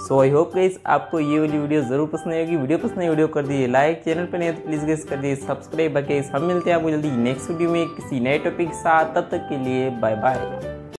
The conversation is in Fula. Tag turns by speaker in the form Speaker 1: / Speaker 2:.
Speaker 1: So I hope guys आपको ये वाली वीडियो जरूर पसंद आएगी। वीडियो पसंद है वीडियो कर दीजिए लाइक, चैनल पर नहीं है तो प्लीज गाइस कर दीजिए सब्सक्राइब। बाकी हम मिलते हैं आपको जल्दी नेक्स्ट वीडियो में किसी नए टॉपिक के साथ, तब तक के लिए बाय बाय।